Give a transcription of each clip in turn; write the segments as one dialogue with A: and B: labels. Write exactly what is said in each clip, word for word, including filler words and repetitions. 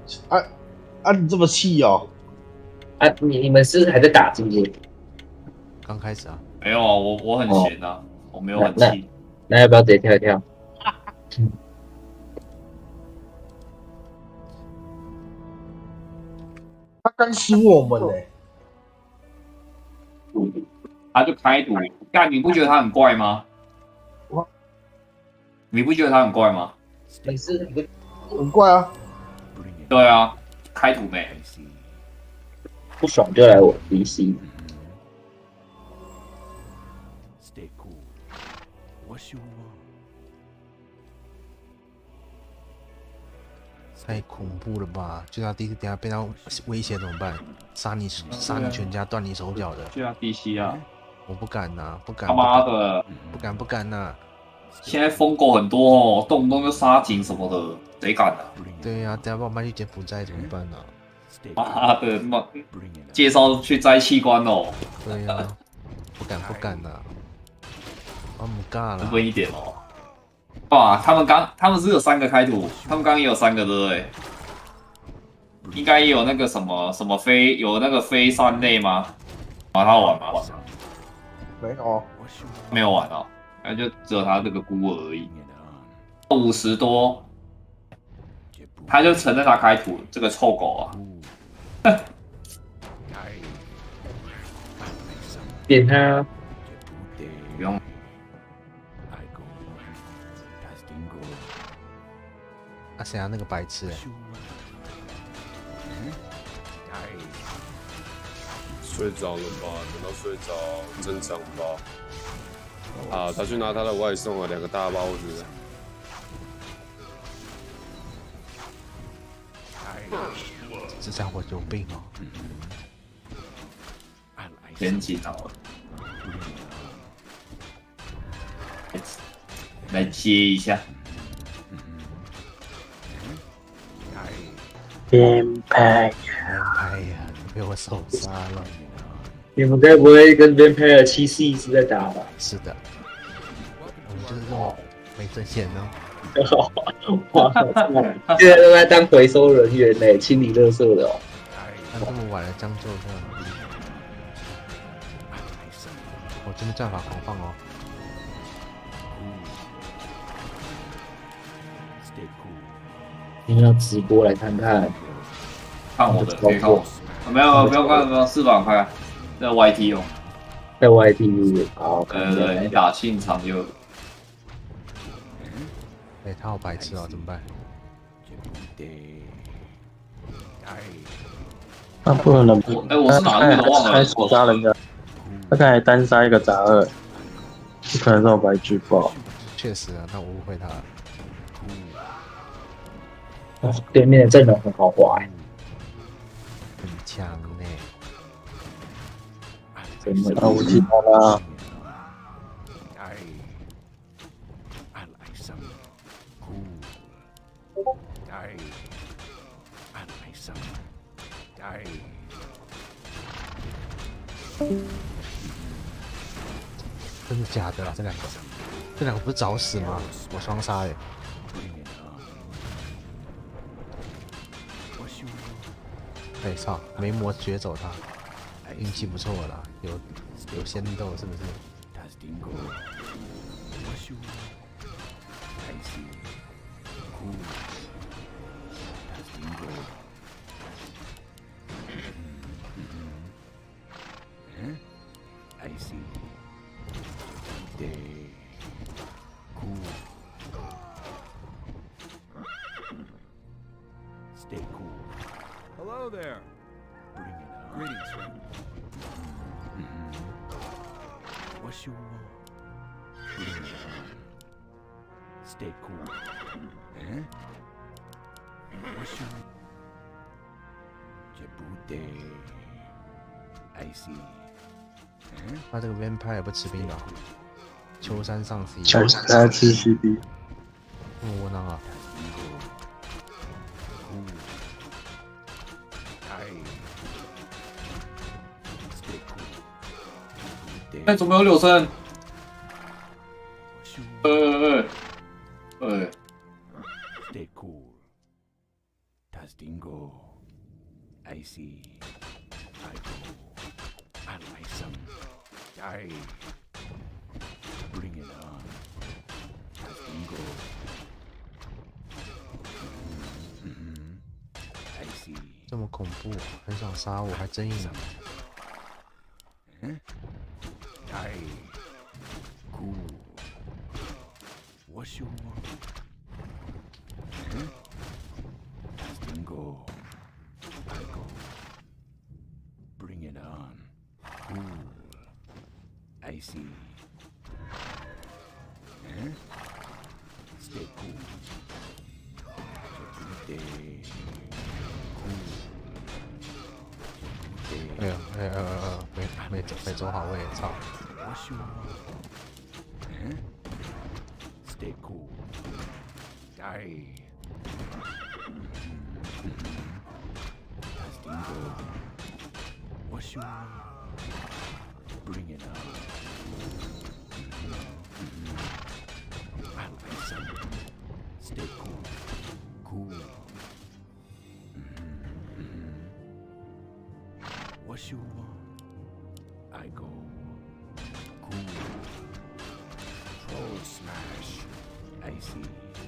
A: 啊啊！你这么气哦？
B: 啊，你你们是不是还在打，是不是？
C: 刚开始啊。
D: 没有啊，我我很闲啊，我没有很
B: 那
D: 气。
B: 那要不要直接跳一跳？
A: 他刚输我们呢、
D: 他就开赌，干你不觉得他很怪吗？你不觉得他很怪吗？
B: 没事，
A: 很怪啊。
D: 对啊，开赌没？
B: 不爽就来我 D C。
C: 太恐怖了吧！就他第一个等下被他威胁怎么办？杀你杀你全家，断你手脚的。
D: 就要 D C 啊！
C: 我不敢呐、啊，不敢！
D: 他妈的，
C: 不敢不敢呐、啊！
D: 现在疯狗很多哦，动不动就杀警什么的，谁敢啊？
C: 对呀、啊，等下把我卖去柬埔寨怎么办呢、
D: 啊？妈的，妈介绍去摘器官哦！
C: 对呀、啊，不敢不敢呐、啊！我们尬了，
D: 分一点哦。哇，他们刚他们是有三个开图，他们刚刚也有三个对不对？应该也有那个什么什么飞，有那个飞三类吗？把他玩吗？
A: 没有，
D: 没有玩哦，那就只有他这个孤儿而已。五十多，他就承认他开图，这个臭狗啊！
B: 点他，
D: 不用。
C: 啊谁啊？那个白痴、欸！
E: 睡着了吧？等到睡着，正常吧？啊，他去拿他的外送啊，两个大包子。
C: 这家伙有病哦！
D: 偏激到了，来接一下。
B: 边拍，
C: 哎呀，被我手杀了！
B: 你们该不会跟边拍的七 C 一直在打吧？
C: 是的，我们就是这么没正线呢。
B: 哇，现在都在当回收人员呢，清理垃圾的哦。
C: 那这么晚了，将就这样。我真的战法狂放哦！
B: 你要直播来看看，
D: 看我的，可以看我。没有，不用看，不用四百块，那 Y T 用。
B: 在 Y T 好，
D: 对对对，你打现场就。
C: 哎，他好白痴哦，怎么办？
F: 那不能冷
D: 哎，我是哪路的忘了。
F: 开锁杀人家，他刚才单杀一个杂二，不可能这么白举报。
C: 确实啊，那我误会他了。
B: 哦，对面的阵容很豪华哎，
C: 很强呢。
B: 真的。
F: 啊，我记得啦。
C: 真的假的？这两个，这两个不是找死吗？我双杀耶！哎操，没魔绝走他，运气不错啦，有有仙豆是不是？
G: Hello there. Greetings, friend. What's your Stay cool. Eh? What's your Djibouti? I see.
C: 他这个 vampire 也不吃兵的，秋山上 C，
F: 秋山他吃 C B，
C: 这么窝囊啊！
D: 哎，怎么有柳生？呃呃呃。
G: Tastingo. I see. I go. I like some. Die. Bring it on. Tastingo. Mm-hmm. I see.
C: 这么恐怖，很想杀我，还真硬。
G: Die. Cool. What you want? Huh? Tastingo. I go. Bring it on. Cool. I see. Huh? Stay cool. Stay cool.
C: 哎呀，哎呀，呃呃，没没走没走好位，操！
G: What you want? Huh? Stay cool. Die. Tastingo. What you want? Bring it on. I like some. Stay cool. Cool. What you want? I go. Cool. Troll smash. I see.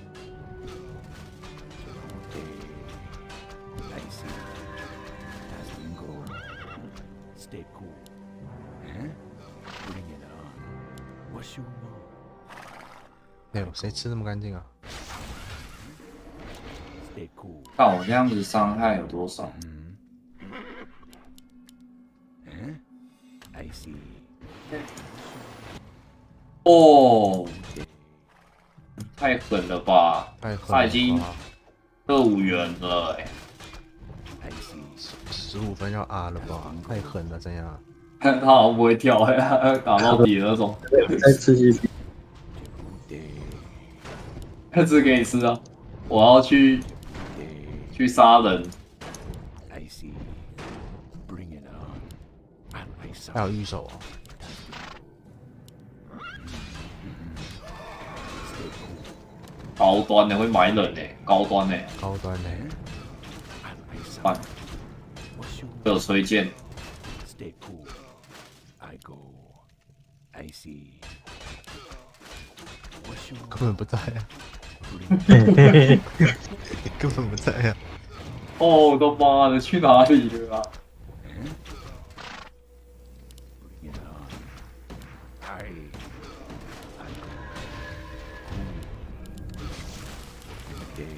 G: Okay. I see. Tastingo. Stay cool. Huh? Bring it on. What you want?
C: 哎呦，谁吃那么干净啊？
G: Stay cool.
D: 看我这样子伤害有多少？
G: Huh? I see.
D: 哦，太狠了吧！
C: 太狠
D: 他已经
C: 了吧！
D: 二五元了哎、
G: I see.
C: 十五分要 R 了吧？太狠了，这样。
D: 他好像不会跳哎、欸，打到底的那种。
F: 再吃一笔，
D: 他只给你吃啊！我要去去杀人。
G: I see. Bring it on. I like some.
C: 还有御手哦，
D: 高端的会买人哎、欸，高端的、欸，
C: 高端的。
G: I like some.
D: 办
G: What you
D: 有推荐。
G: Stay cool. I go. I see. What you
C: 根本不在啊，
G: bring
C: 根本不在啊。
D: 哦，我的妈的，去哪里了啊？
G: it on. I. I go. Cool. Day.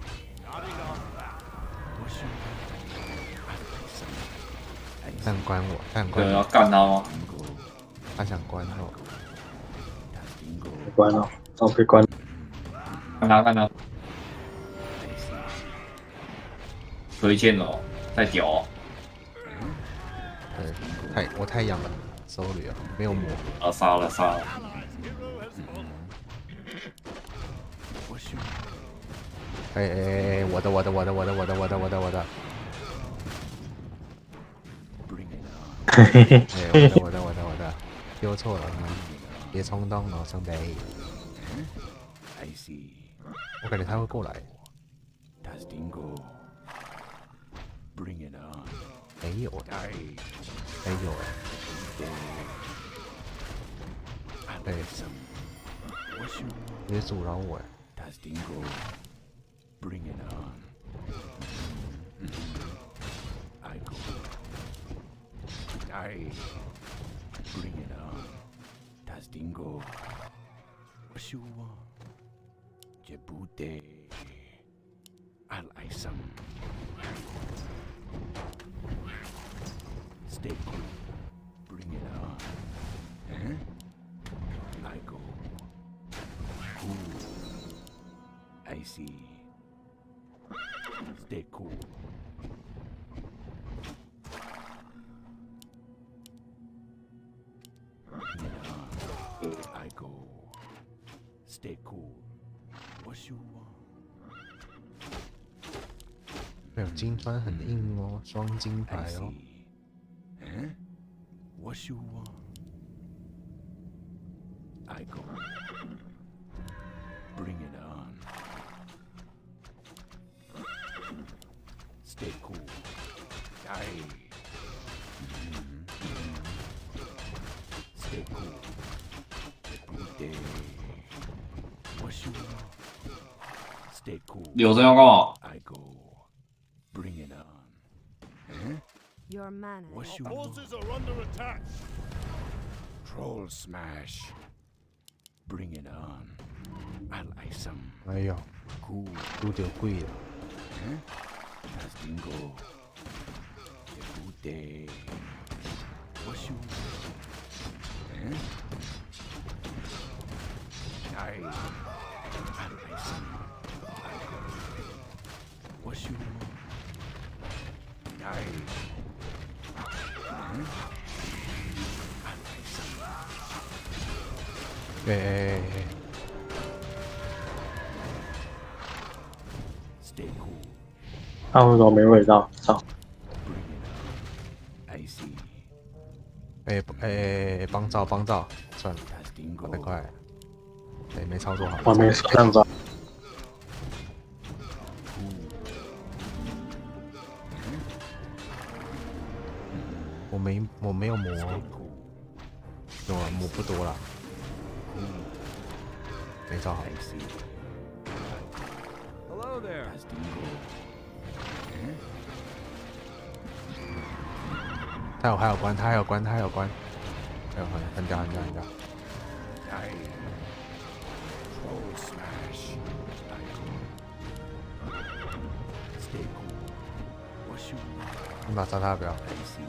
G: What you I like some. I
C: 他想关我，他想
D: 对，要
C: 关我，
D: 干他吗？
G: go.
C: 他想关我。
G: Tastingo.
F: 关了，早被关。
D: 干他干他，
G: I see.
D: 推荐了哦，太屌哦！
C: 对，太我太痒了，sorry 啊，没有抹。
D: 啊，杀了杀了！
G: What you
C: 哎哎哎哎，我的我的我的我的我的我的我的我的，
G: bring it on.
C: 哎我的我的我的我的，丢错了，别冲动哦，兄弟。
G: I see.
C: 我感觉他会过来，
G: Tastingo. Bring it on.
C: 没有，
G: Die.
C: 没有，
G: I
C: 对，
G: like some. What you
C: 别阻挠我，
G: Tastingo. Bring it on. I go. Die. Bring it on. Tastingo. What you want? Jebute. I like some. Stay cool. Bring it on. Huh? I go. Cool. I see. Stay cool. Bring it on. I go. Stay cool. What you want?
C: 没有金砖很硬哦，双金
G: I
C: 牌哦。
G: see. Huh? What you want? I go. Bring it on. Stay cool. Die. Stay cool. Good day. What's your Stay cool.
D: 柳生要干嘛？
G: I go. Bring it on.
H: Your mana.
G: What's your
I: Forces are under attack.
G: Troll smash. Bring it on. I like some
C: 哎呦，
G: cool.
C: 拄着鬼了。
G: That's Dingo. Good day. What's your eh? Die. I like some. What's your die? Eh? I like some.
C: 哎哎哎哎，
G: Stay cool.
F: 他为什么没味道？操！
G: Bring it on. I see.
C: 哎哎哎，帮照帮照，算了，
G: That's Dingo.
C: 快快，对，没操作好。
F: 我没说上招。
C: 我没我没有磨，
G: Stay cool.
C: 有啊，磨不多了，没招好。
G: I see.
I: Hello there.
G: That's Dingo.
C: 他有还有关，他还有关，他还有关，还有很很屌很屌很屌。
G: Die. Troll smash. I go. Stay cool. What's your
C: 你把杀他不要，
G: I see.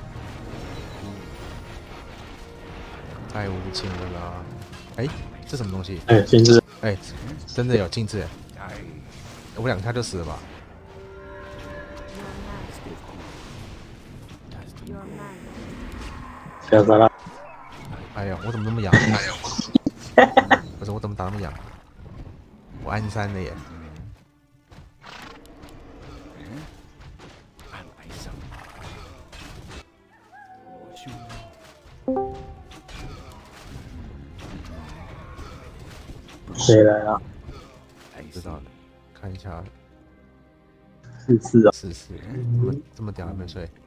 C: 太无情了啦！哎，这什么东西？
F: 哎，金子，
C: 哎，真的有镜子哎！
G: Die.
C: 我两下就死了吧？
G: Stay cool. That's
H: Your
G: Dingo.
H: mana.
F: 不要杀他！
C: 哎呀，我怎么那么痒？不是我怎么打那么痒？我按三了耶！
G: I like some. What's your
F: 谁来了？
G: I
C: 知
G: see.
C: 道了，看一下
F: 是是啊，
C: 试试，这么这么屌还没睡？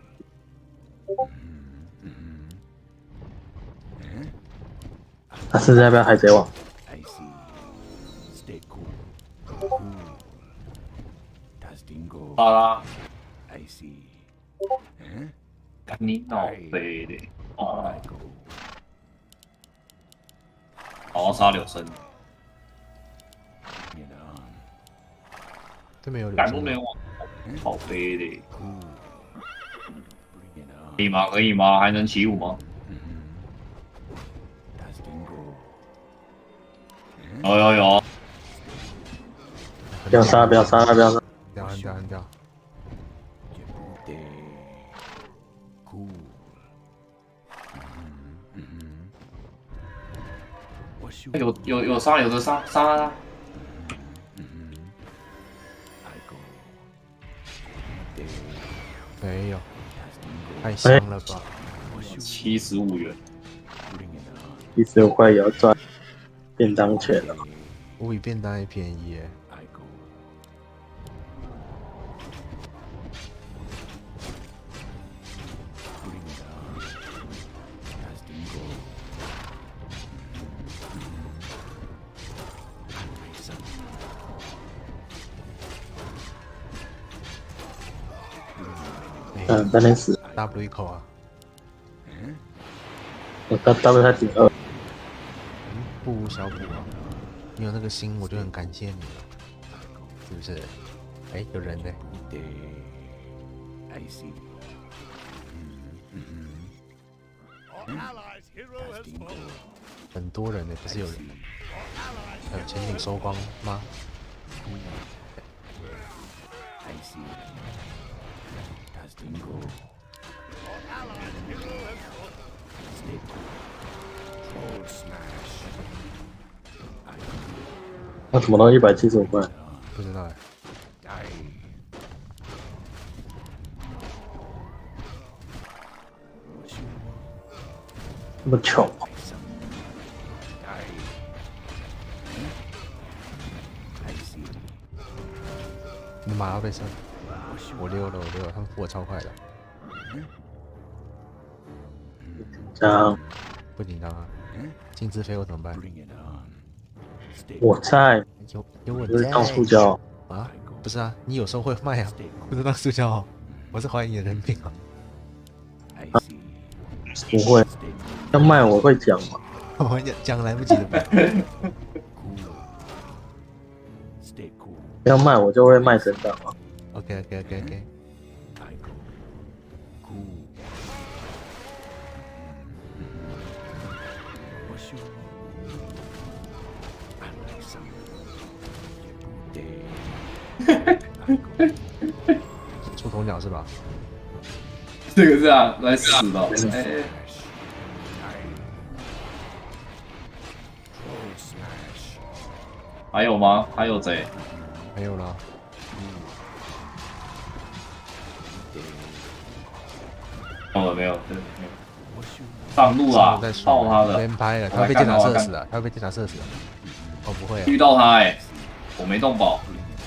F: 他是在要不要海贼王？
G: I see. Stay cool. Cool. That's Dingo.
D: 好啦，
G: I see. Eh?
D: 干你脑飞的！哦，
G: I go.
D: 好好杀柳生，
G: Bring it on.
C: 这边有
D: 敢
C: 流星吗？
D: 不没往好飞的，
G: Cool. Bring it on.
D: 可以吗？可以吗？还能起舞吗？
G: That's Dingo.
D: 有有有，
F: 不要杀，不要杀，不要杀！
C: 屌很屌很屌！
G: Good day. Cool. Mm-hmm. What's your
D: 有有有杀有的杀杀他！
G: I go. Good day.
C: 没有，
G: That's Dingo.
C: 太香了吧！
G: What's your
D: 七十五元，
G: bring it on?
F: 第十五块也要赚便当钱了。
C: 我比便当还便宜耶！
G: I go. Bring it on. That's Dingo. I like some.
F: 嗯，在那死，
C: W 一口啊！
F: 我他 W 他顶二，
C: 嗯，不无小补啊！你有那个心，我就很感谢你了，是不是？哎，有人呢！
G: Good day. I see.
I: Our allies' hero has fallen.
C: 很多人呢，不是有人？还有潜艇收光吗？
G: I see. That's Dingo.
I: Our allies' hero has fallen.
G: Stay cool. Troll smash. I
F: 那怎么到一百七十五块？
C: 不知道哎。
G: die. What's your
F: 那么穷，
G: some die? I see.
C: 你马要被杀，
G: What's
C: 我溜了，我溜了，他们扶我超快的，
F: 这样
C: 不紧张啊。金枝飞我怎么办？
G: Bring it on. Stay
F: 我在，
C: 有有我
F: 不是
C: 在
F: 当塑胶，
C: 啊？不是啊，你有时候会卖啊，不是当塑胶哦。我是怀疑你的人品啊。
G: I see.
F: 不会，要卖我会讲嘛。
C: 我讲讲来不及了吧？
G: Cool. Stay cool.
F: 要卖我就会卖成这样嘛。
C: OK OK OK OK。
G: I go. Cool. What's your I like some. I go.
C: 出头鸟是吧？
D: 这个这样来死了，哎、
G: Smash. Troll smash.
D: 还有吗？还有贼？
C: 没有了。
D: 没有没有，没有上路啦，
C: 在
D: 爆他的，
C: 先拍了，他被电塔射死了，他被电塔射死了。哦，不会啊。
D: 遇到他哎、欸，我没动宝。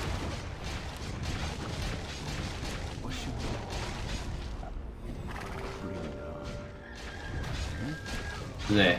D: 是哎、欸。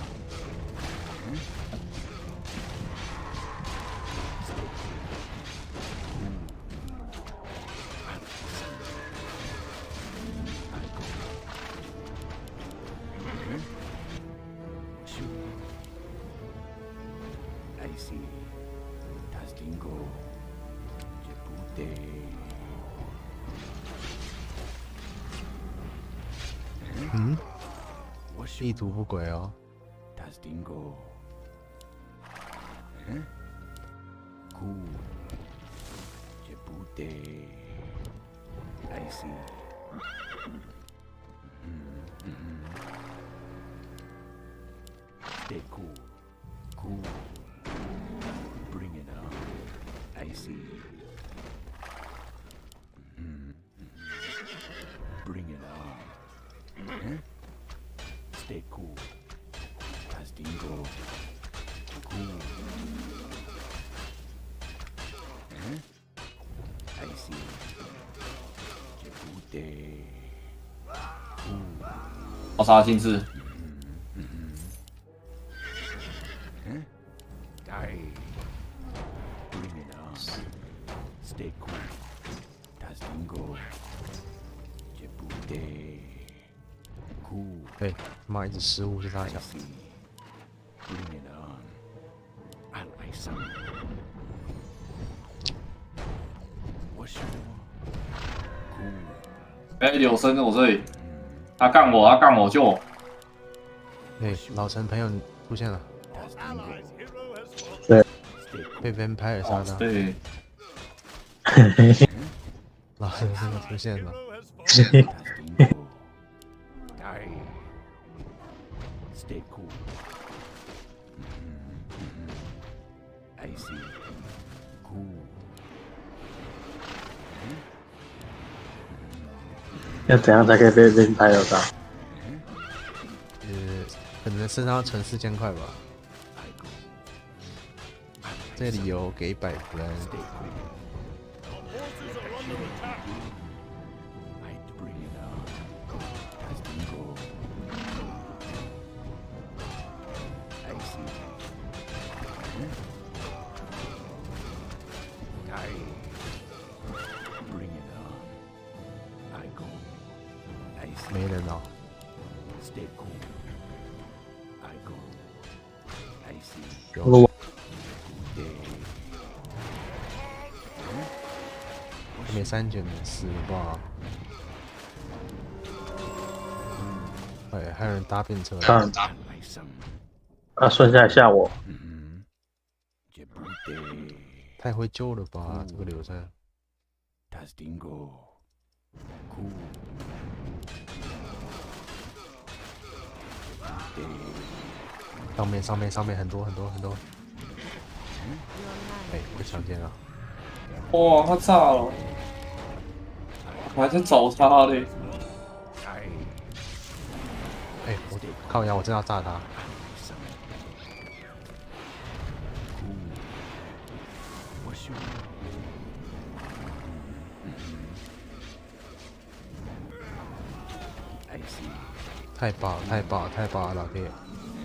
C: 嗯，意图不轨哦。
G: Tastingo. Huh? Cool. Jebute. I see. Mm-hmm. Stay cool. Cool. Bring it on. I see. Mm-hmm. Bring it on. Huh? Stay cool. Tastingo. Cool. Huh? I see. Jebute. Cool.
D: 爆杀金枝。
G: Huh? Die. Bring it on. Stay cool. Tastingo. Jebute. Cool.
C: 对，妈一直失误是他
G: I
C: 讲。
G: see. Bring it on. I like some. What's your cool?
D: 哎、欸，柳生我这里，他干我，他干我救我。
C: 对，老陈朋友出现了，
I: Allies hero has fallen.
C: 被 Vampire 杀的，
D: 对，
C: 老陈朋友出现了。
I: Hero has fallen.
G: Tastingo. Die. Stay cool. I see. Cool.
F: 要怎样才可以被被拍到？
C: 呃，可能身上要存四千块吧。这里有给一百分。
I: Forces are under attack.
G: I'd bring it on. Tastingo. I see. Die. Bring it on. I go. I see.
C: 没人哦。
G: Stay cool. I go. I see.
C: 有。 没三卷死吧？哎，还有人搭便车。
F: 看，啊，顺下来吓我。
C: 太会救了吧，这个流程。
G: Tastingo. Cool. Day.
C: 上面上面上面很多很多很多。哎，被强奸了。
D: 哇，他炸了！我还在找他嘞。
C: 哎，我靠呀！我真要炸他。
G: What's your
C: 太爆了太爆了太爆了，老爹！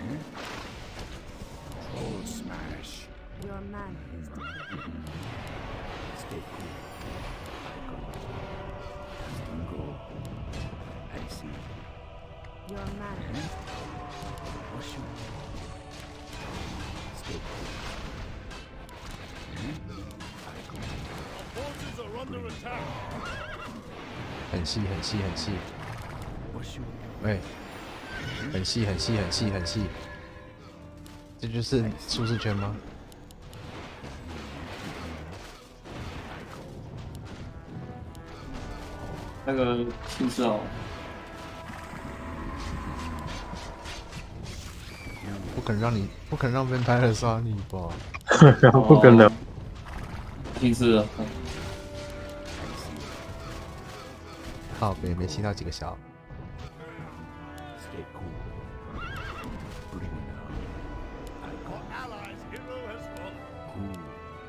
G: Troll smash.
H: Your mana is depleted.
G: Stay cool. I go. I see.
H: Your mana is
G: What's your Stay cool. I go.
I: Forces are under attack.
C: 很细很细很细，
G: What's your
C: 喂，很细很细很细很细，这就是舒适圈吗？
D: 那个青色哦，
C: 不肯让你，不肯让 Vampire 杀你吧？
F: 不可能。
D: 青色，
C: 靠北没吸到几个小。
G: Stay cool. Bring it on. I go.
I: Our allies' hero has fallen.
G: Cool.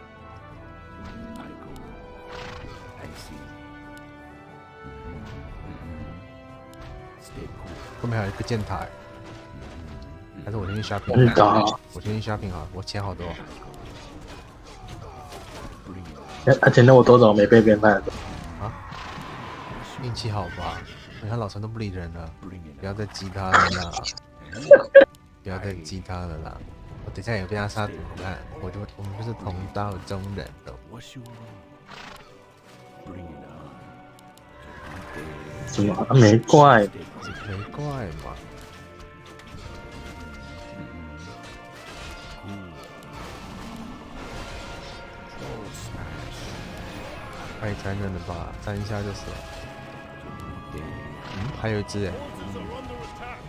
G: I go. I see. Stay cool.
C: 后面还有一个箭台，还是我先去 shopping？
F: 很打。
C: 我先去 shopping 好了，我钱好多。
F: 而且那我多少没被变态的？
C: 啊？运气好吧？你看老陈都不理人了，不要再激他了啦！不要再激他了啦！我等一下也被他杀怎么办？我就我们就是同道中人了。
G: What's your Bring it on.
F: 什么啊没怪？
C: 没怪嘛。 太残忍了吧！沾一下就死了。嗯，还有一只哎，
I: Forces are under attack.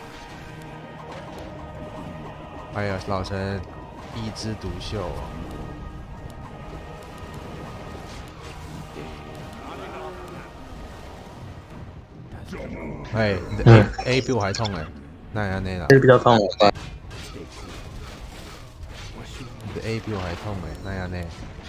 C: 还有老陈一枝独秀。哎，你的 A A 比我还痛哎，那样那啦。
F: 这比较痛。
C: 你的 A 比我还痛哎，那样那。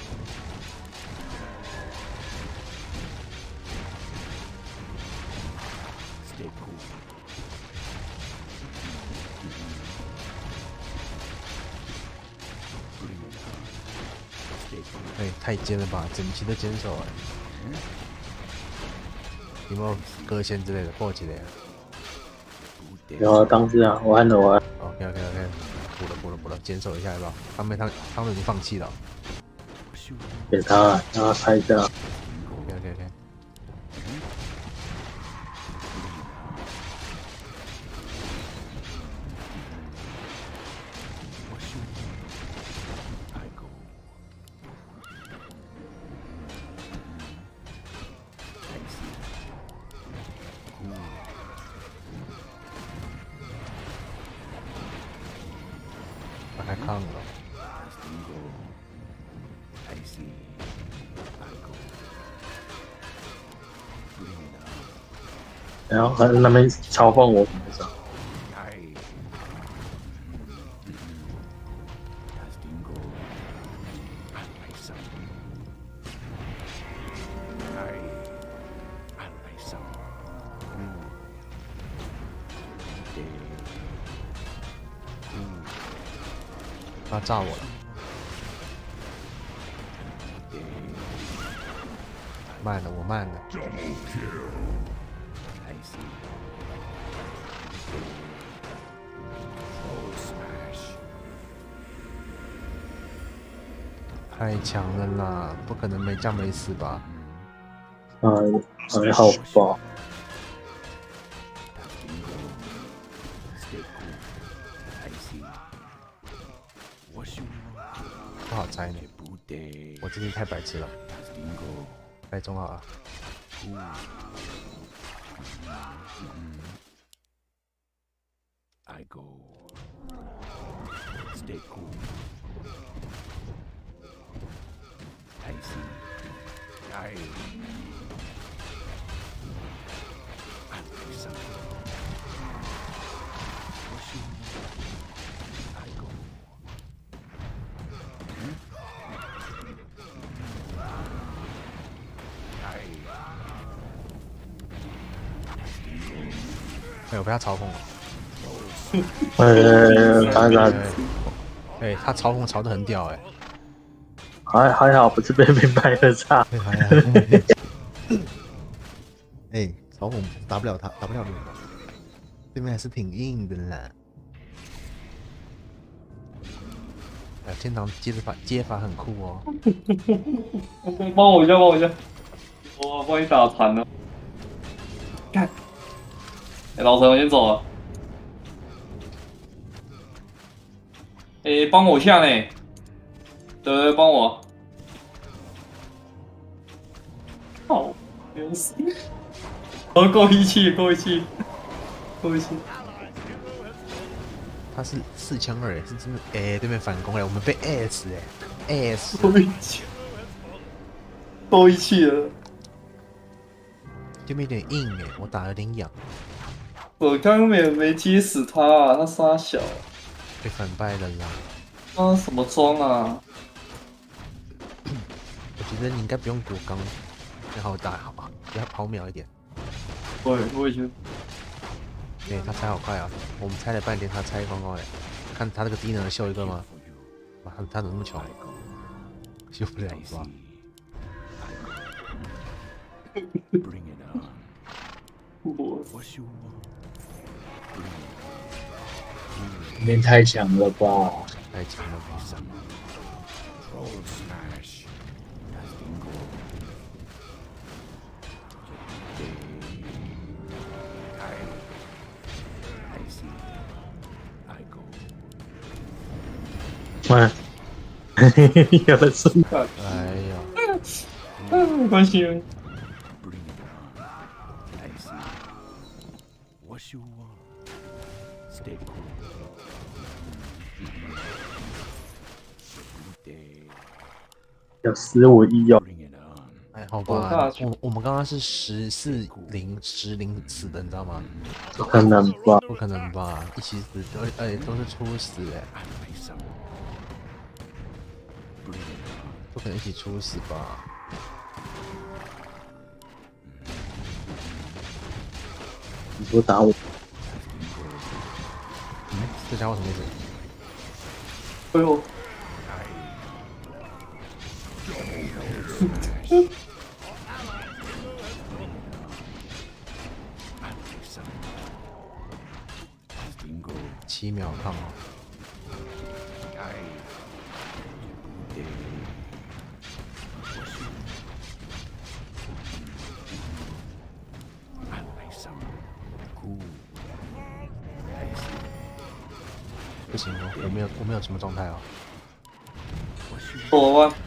C: 哎、欸，太尖了吧！整齐的坚守哎、有没有割线之类的破几类啊？
F: 有啊，当时啊，我按了我按。
C: OK OK OK， 补了补了补了，坚守一下好不好？他们他他们已经放弃了。
F: 给他，让他猜一下。
C: OK OK OK。开抗了。
F: 然后那边嘲讽我什么事？
C: 他炸我了，慢了，我慢了。太强了啦，不可能没酱没死吧？
F: 嗯，还好吧。 不好猜呢，我最近太白痴了。猜中好了。
G: I go. Stay cool. I see. I. I like something. I go. I.
C: 哎，我被他操控了。
F: 呃，当然
C: 哎，他操控操的很屌哎。
F: 还还好，不是被明白的差。
C: 哎，操控打不了他，打不了你。对面还是挺硬的啦。哎，天堂接法接法很酷哦。
D: 帮我一下，帮我一下，我帮你打残了。看，哎，老陈，我先走了。哎，帮我一下呢。对对，帮我。好，没有死。哦，够义气，够义气，够义气。
C: 他是四枪二，是真的哎，对面反攻了，我们被 S 哎 ，S
D: 够义气，够义气了。
C: 对面有点硬哎，我打有点痒。
D: 我刚刚没没接死他啊，他杀小。
C: 被反败了啦。
D: 啊，什么装啊？
C: 我觉得你应该不用躲刚，然后打好吧，比较跑秒一点。
D: 对，我也觉得。
C: 哎、欸，他猜好快啊！我们猜了半天，他猜刚刚哎，看他这个低能秀一个吗？哇，他他怎么那么巧？秀不了是吧？
B: 你太强了吧！
C: 太强了吧！
F: 喂，有人说，
C: 哎呀，
D: 没关系。
F: 有十五亿哦。
C: 哎，好吧，我我们刚刚是十四零十零死的，你知道吗？
F: 不可能吧？
C: 不可能吧？一起死，而哎都是初死哎，不可能一起初死吧？
F: 你不打我？
C: 嗯，这家伙什么意思？
D: 哎呦！
C: 七秒抗哦。不行哦，我没有我没有什么状态哦。
D: 我吧。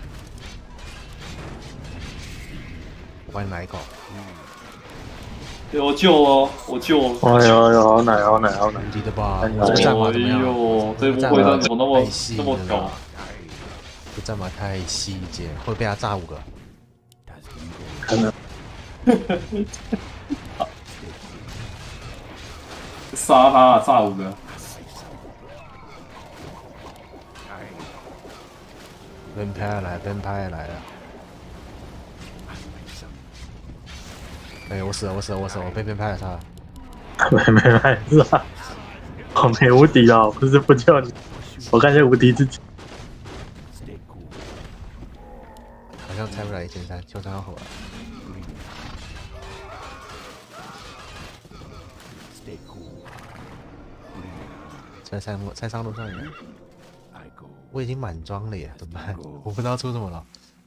C: 我帮你拿一口。
D: 有救哦，我救。
F: 哎呦呦，好奶好奶好奶！
C: 无敌的吧？我这个战马怎么样？
D: 哎呦，这波回弹怎么那么那么高？
C: 这战马太细节，会被他炸五个。
F: 可能。
D: 杀他，炸五个。
C: 分派来，分派来了。哎、欸，我死了，我死了，我死了，我被分派了，杀了。
F: 没没没是吧？我没无敌哦，不是不救你，我看见无敌自己。
C: 好像猜不来一千三，就这样火了。猜上路，猜上路上人。我已经满装了耶，怎么办？我不知道出什么了。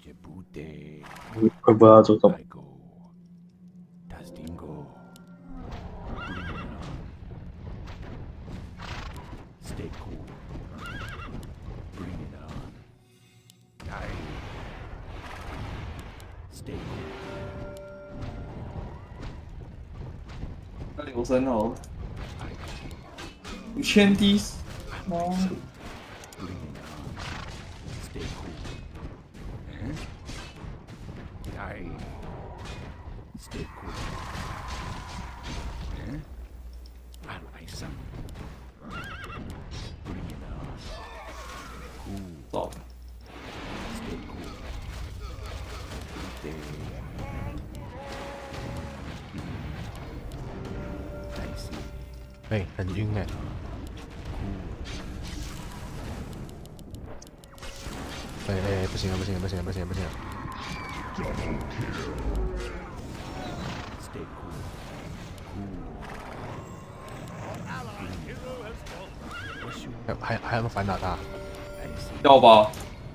F: 我不知道出什么。
D: 那留声哦，五千 D， 妈。走。
C: 哎、欸，很晕哎、欸。哎哎、欸，不行了不行了不行了不行了不行了！还还还要不反打他？
D: 要吧？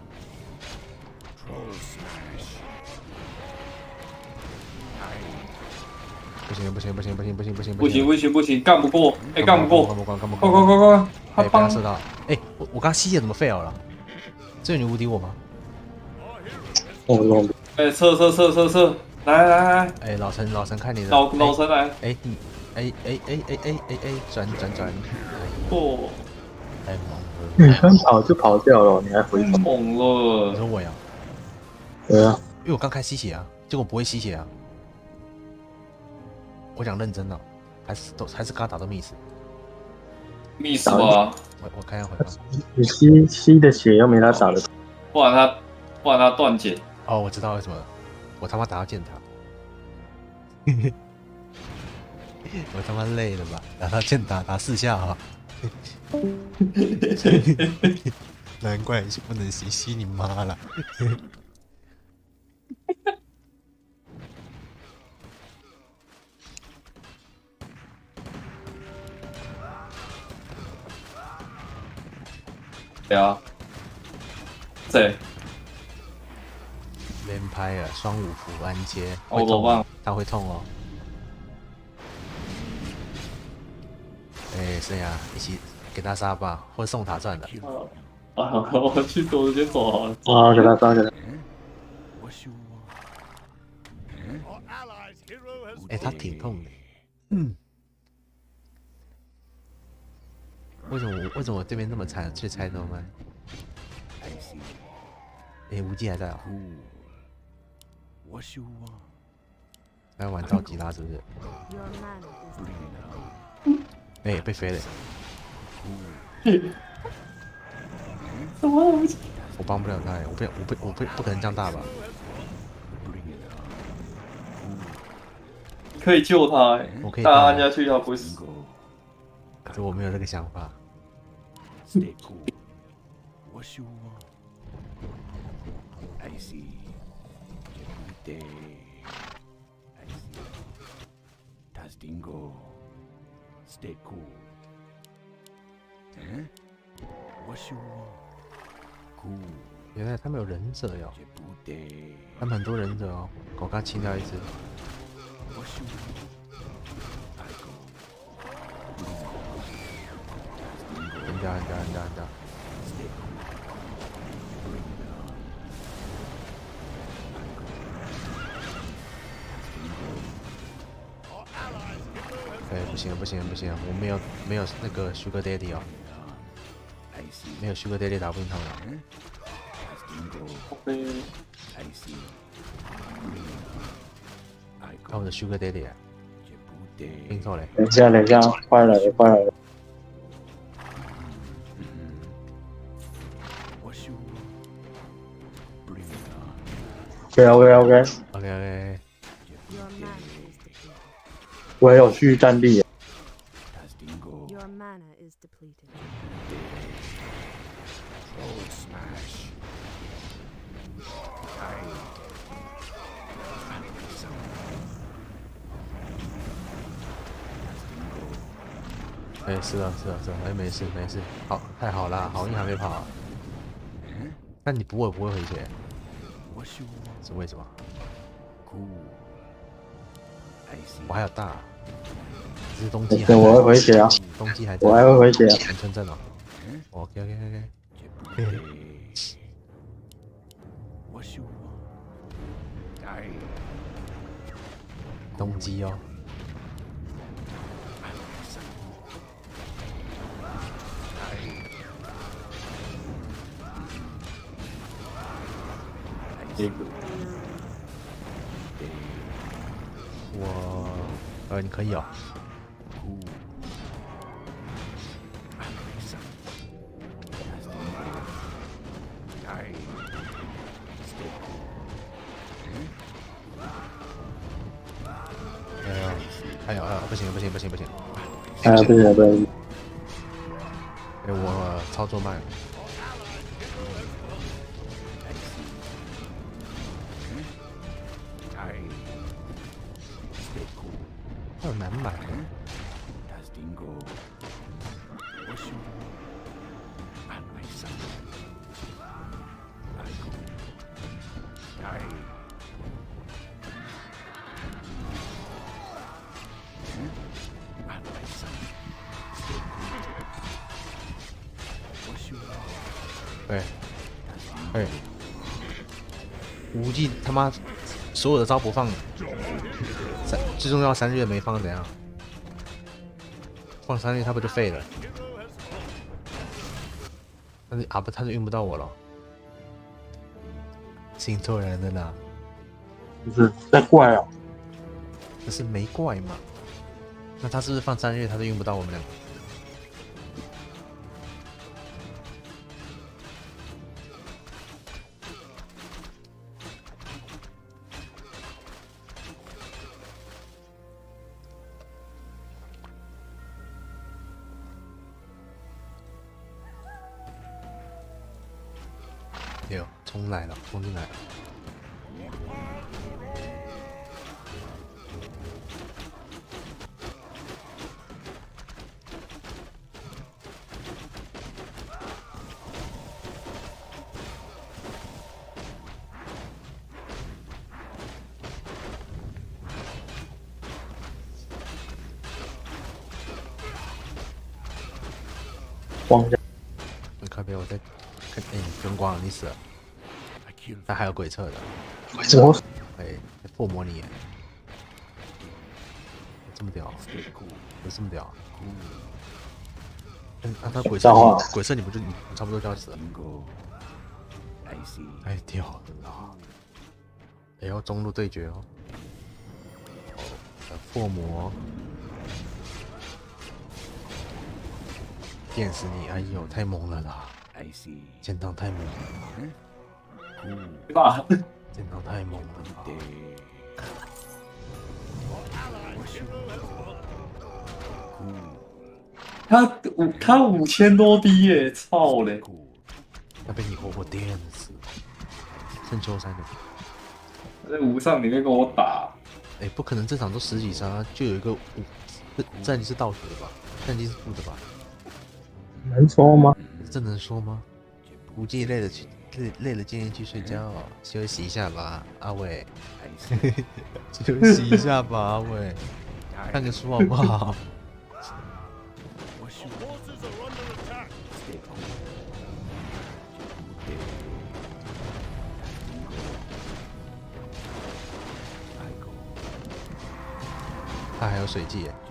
C: 不行不行不行不行不行不行
D: 不行不行不行，干不过，哎干不过，
C: 干不过干不
D: 过，
C: 过，
D: 快快快快！他
C: 被他射到，哎，我我刚吸血怎么 fail 了？这你无敌我吗？
F: 我我
D: 哎，撤撤撤撤撤！来来来！
C: 哎，老陈老陈看你的，
D: 老老陈来！
C: 哎你，哎哎哎哎哎哎哎，转转转！
D: 哦，
C: 太猛了！
F: 女生跑就跑掉了，你还回头？
D: 猛了！
C: 你说我呀？
F: 对啊，
C: 因为我刚开吸血啊，结果不会吸血啊。我讲认真的，还是都还是刚打到 miss。
D: miss 吧？
C: 我我看一下回放。
F: 你吸吸的血又没他打的，
D: 不然他不然他断剑。
C: 哦，我知道为什么了，我他妈打到剑塔。我他妈累了吧？打到剑塔打四下啊！难怪不能吸，吸你妈了！
D: 对啊，谁？
C: 连拍了双五符安接，
D: 哦
C: 会痛
D: 我，
C: 他会痛哦。哎，谁呀？一起给他杀吧，或者送塔算了。
D: 啊，我去走，我先走好了。
F: 啊，给他杀给他。
C: 哎，他挺痛的。嗯。为什么我为什么我这边那么惨，却猜到吗？哎，无忌还在啊、哦。来玩到吉拉是不是？哎、欸，被飞了。
D: 什么？
C: 我帮不了他，我不我不我不不可能这样大吧？
D: 可以救他、欸，
C: 我可以
D: 大按下去他不会死。
C: 可是我没有这个想法。原来他们有忍者哟，他们很多忍者哦，我刚清掉一只。扔掉，扔掉，扔掉，扔掉。哎，不行，不行，不行，我没有没有那个 Sugar Daddy 哦，没有 Sugar Daddy 打不赢他们了。看我的 Sugar Daddy 啊，拼错嘞！
F: 等一下，等一下，快来了，快来了！OK OK OK
C: OK OK，
F: 我也有续战力。
H: Your mana is depleted.
C: Smash。哎，是啊，是啊，是啊，哎，没事没事，好，太好了，好运还没跑。但你补我不会回血，是为什么？我还有大，只是冬季还。
F: 我会回血啊！
C: 冬季还在。
F: 我还会回血啊！
C: 很纯正哦。OK OK OK。冬季哦。我，呃，你可以哦。哎呦，哎呦，哎呦，不行不行不行不行！
F: 哎呀，对呀对。
C: 哎，我操作慢。二满满。对，对，无忌他妈所有的招不放，三最重要三月没放怎样？放三月他不就废了？但是啊不，他就运不到我了，信错人了啦！
F: 不是在怪啊，
C: 这是没怪嘛？那他是不是放三月他就运不到我们两个？有冲来了，冲进来了。
F: 光下，
C: 你靠边，我在看，哎、欸，跟光了，你死了。他还有鬼策的，
F: 什么？
C: 哎，附魔你，这么屌，有这么屌？嗯，啊，他鬼策，鬼策你不就你差不多就要死了？太屌了！也要中路对决哦。哦，附魔，电死你！哎呦，太猛了啦！剑挡太猛了。
D: 对吧？
C: 剑挡太猛了。
D: 他五他五千多滴耶，操嘞！
C: 要被你活活电死！圣秋三的，
D: 在无上里面跟我打。
C: 哎、欸，不可能，这场都十几杀，就有一个五，这战绩是倒数的吧？战绩是负的吧？
F: 能说吗？
C: 这能说吗？无忌累了去累累了，建议去睡觉，休息一下吧，阿伟。休息一下吧，阿伟。看个书好不好？他还有水技耶。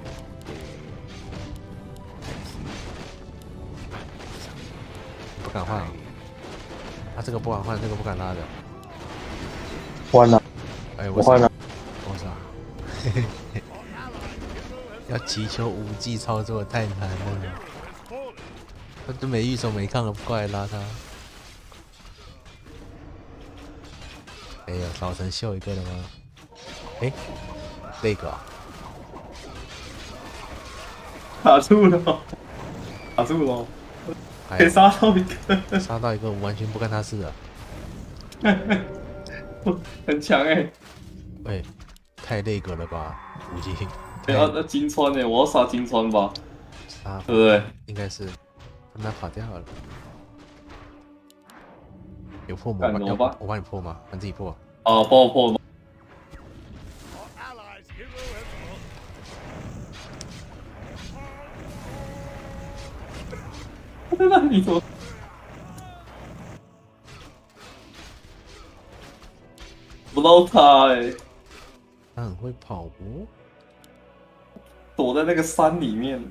C: 不敢换啊！他这个不敢换，这个不敢拉的。
F: 换了。
C: 哎，
F: 我换了。
C: 我操！要祈求无忌操作太难了。他都没预手没抗了，不过来拉他。哎呀，老陈秀一个了吗？哎，这个、啊。
D: 卡住了，卡住了。可以杀到一个，
C: 杀到一个，我完全不干他事了。
D: 很强哎、欸！
C: 喂，太那个了吧，无忌。
D: 对啊，那金川哎、欸，我要杀金川吧？
C: 啊，
D: 对不对？
C: 应该是，他跑掉了。有破魔吗？要我帮你破吗？你自己破。
D: 啊，帮我破吗？那你怎么？不到他哎、欸！
C: 他很会跑步，
D: 躲在那个山里面。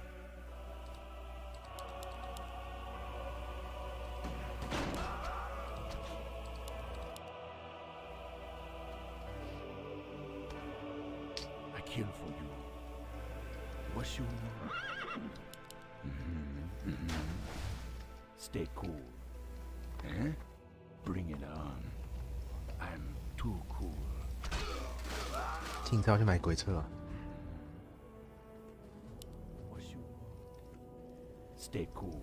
G: I kill for you. What's your mm-hmm, mm-hmm. Stay cool. Eh? Bring it on. I'm too cool.
C: 听他要去买鬼车啊！
G: Stay cool.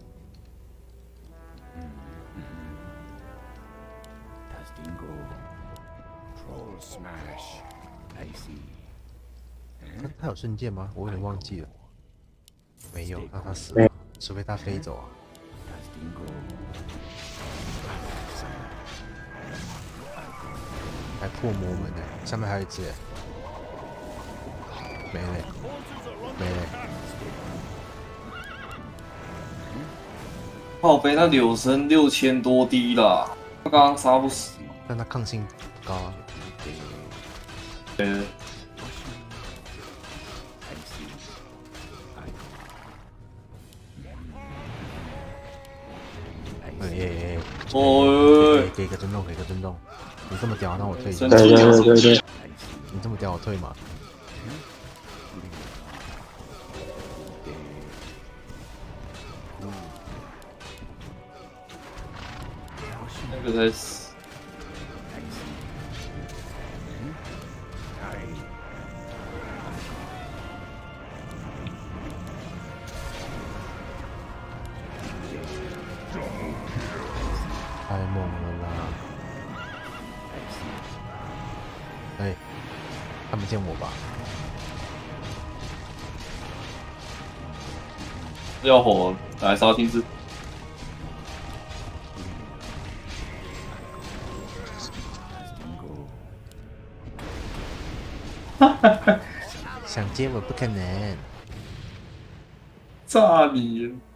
G: Tastingo. Troll smash. I see.
C: 他他有瞬间吗？我有点忘记了。没有，那他死了，除非他飞走啊。 还破魔门呢，上面还有一只，没了，没了。
D: 靠北那柳生六千多滴啦，他刚刚杀不死，
C: 但他抗性不高啊。
D: 呃，
C: 哎耶！
D: 哦，
C: 给个尊重，给个尊重。你这么屌，那我退。
B: 对对对对对。
C: 你这么屌，我退嘛？
D: 那个才死。
C: 太猛了啦！哎，看不见我吧？
D: 要火来杀听之。
C: 想接我不可能。
D: 炸你！